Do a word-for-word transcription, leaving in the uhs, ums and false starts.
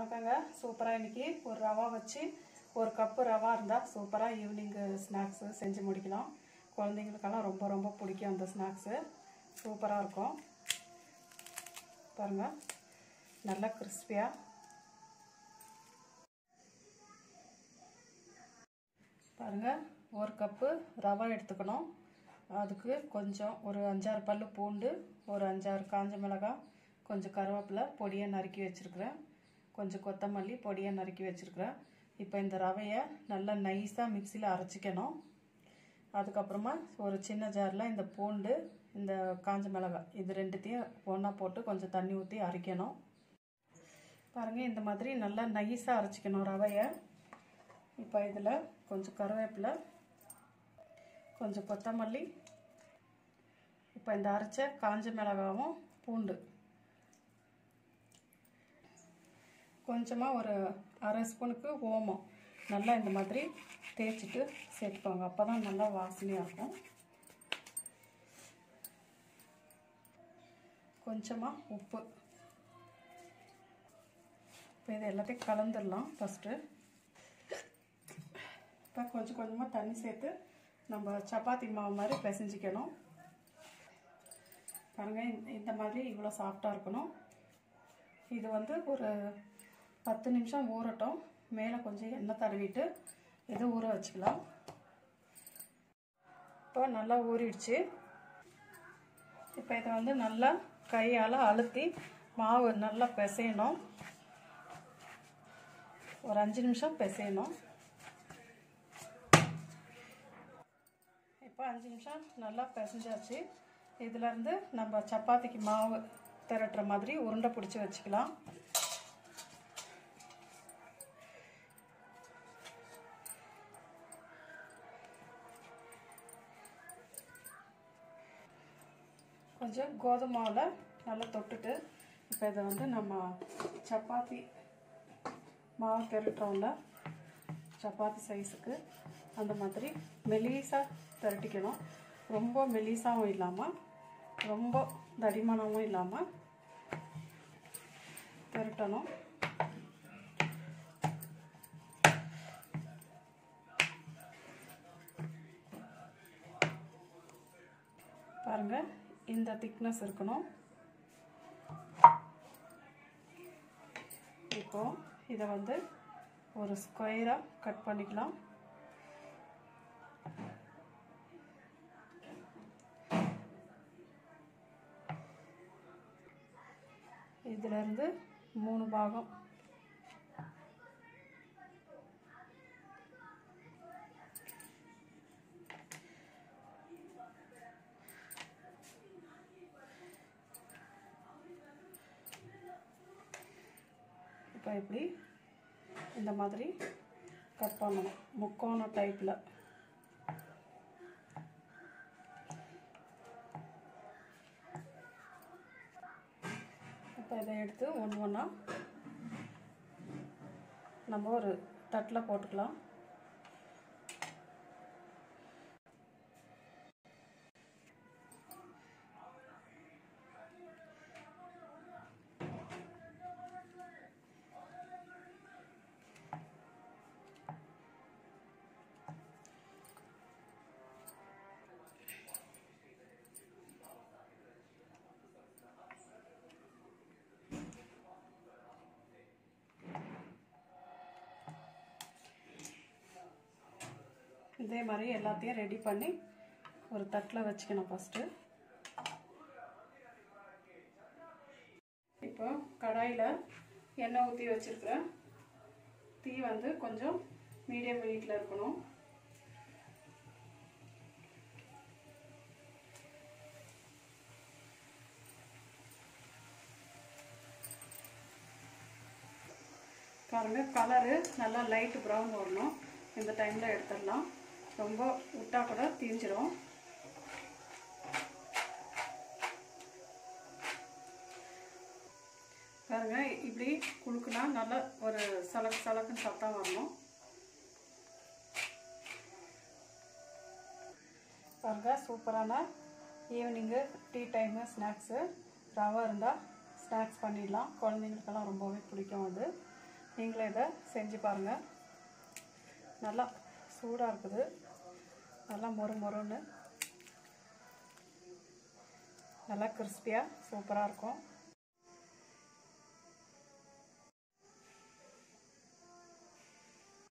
வணக்கங்க. சூப்பராக இன்றைக்கி ஒரு ரவா வச்சு ஒரு கப்பு ரவா இருந்தால் சூப்பராக ஈவினிங்கு ஸ்நாக்ஸு செஞ்சு முடிக்கலாம். குழந்தைங்களுக்கெல்லாம் ரொம்ப ரொம்ப பிடிக்கும் அந்த ஸ்நாக்ஸு. சூப்பராக இருக்கும் பாருங்கள், நல்லா கிறிஸ்பியாக. பாருங்கள், ஒரு கப்பு ரவா எடுத்துக்கணும். அதுக்கு கொஞ்சம் ஒரு அஞ்சாறு பல் பூண்டு, ஒரு அஞ்சாறு காஞ்ச மிளகாய், கொஞ்சம் கருவேப்பிலை பொடியை நறுக்கி வச்சுருக்கிறேன், கொஞ்சம் கொத்தமல்லி பொடியை நறுக்கி வச்சுருக்கிறேன். இப்போ இந்த ரவையை நல்லா நைஸாக மிக்சியில் அரைச்சிக்கணும். அதுக்கப்புறமா ஒரு சின்ன ஜாரில் இந்த பூண்டு, இந்த காஞ்ச மிளகாய் இது ரெண்டுத்தையும் ஒன்றா போட்டு கொஞ்சம் தண்ணி ஊற்றி அரைக்கணும். பாருங்கள், இந்த மாதிரி நல்லா நைஸாக அரைச்சிக்கணும் ரவையை. இப்போ இதில் கொஞ்சம் கருவேப்பிலை, கொஞ்சம் கொத்தமல்லி, இப்போ இந்த அரைச்ச காஞ்ச மிளகாவும் பூண்டு, கொஞ்சமாக ஒரு அரை ஸ்பூனுக்கு ஓமம் நல்லா இந்த மாதிரி தேய்ச்சிட்டு சேர்த்துக்கோங்க. அப்போ தான் நல்லா வாசனையாக இருக்கும். கொஞ்சமாக உப்பு. இப்போ இது எல்லாத்தையும் கலந்துடலாம். ஃபஸ்ட்டு இப்போ கொஞ்சம் கொஞ்சமாக தண்ணி சேர்த்து நம்ம சப்பாத்தி மாவு மாதிரி பிசைஞ்சிக்கணும். பாருங்கள், இந்த மாதிரி இவ்வளோ சாஃப்டாக இருக்கணும். இது வந்து ஒரு பத்து நிமிஷம் ஊறட்டும். மேலே கொஞ்சம் எண்ணெய் தடவிட்டு இதை ஊற வச்சுக்கலாம். இப்போ நல்லா ஊறிடுச்சு. இப்போ இதை வந்து நல்லா கையால் அழுத்தி மாவு நல்லா பிசையணும். ஒரு அஞ்சு நிமிஷம் பிசையணும். இப்போ அஞ்சு நிமிஷம் நல்லா பிசைஞ்சாச்சு. இதிலேருந்து நம்ம சப்பாத்திக்கு மாவு திரட்டுற மாதிரி உருண்டை பிடிச்சி வச்சுக்கலாம். கொஞ்சம் கோதுமை மாவில் நல்லா தொட்டுட்டு இப்போ இதை வந்து நம்ம சப்பாத்தி மாவு திரட்டுறோம்ல, சப்பாத்தி சைஸுக்கு அந்த மாதிரி மெலிசாக திரட்டிக்கணும். ரொம்ப மெலிசாகவும் இல்லாமல் ரொம்ப தடிமனமும் இல்லாமல் திரட்டணும். பாருங்கள், இந்த திக்னஸ் இருக்கணும். இப்போ இதை வந்து ஒரு ஸ்கொயராக கட் பண்ணிக்கலாம். இதிலிருந்து மூணு பாகம் இப்போ இப்படி இந்த மாதிரி கட் பண்ணணும், முக்கோண டைப்பில். இப்போ இதை எடுத்து ஒன்று ஒன்றா நம்ம ஒரு தட்டில் போட்டுக்கலாம். இதே மாதிரி எல்லாத்தையும் ரெடி பண்ணி ஒரு தட்டில் வச்சுக்கணும். ஃபஸ்ட்டு இப்போ கடாயில் எண்ணெய் ஊற்றி வச்சுருக்கிறேன். தீ வந்து கொஞ்சம் மீடியம் ஹீட்டில் இருக்கணும். பாருங்கள், கலரு நல்லா லைட் ப்ரௌன் வரணும். இந்த டைமில் எடுத்துடலாம். ரொம்ப விட்டா கூட தீஞ்சிரும். பாருங்க, இப்படி குழுக்குனா நல்லா ஒரு சலக்கு சலக்குன்னு சத்தம் வரணும். பாருங்க, சூப்பரான ஈவினிங்கு டீ டைமு ஸ்நாக்ஸு ரவா இருந்தால் ஸ்நாக்ஸ் பண்ணிடலாம். குழந்தைங்களுக்கெல்லாம் ரொம்பவே பிடிக்கும் அது. நீங்களே இதை செஞ்சு பாருங்கள். நல்லா சூடாக இருக்குது, நல்லா மொறு மொறுன்னு நல்லா கிறிஸ்பியாக சூப்பராக இருக்கும்.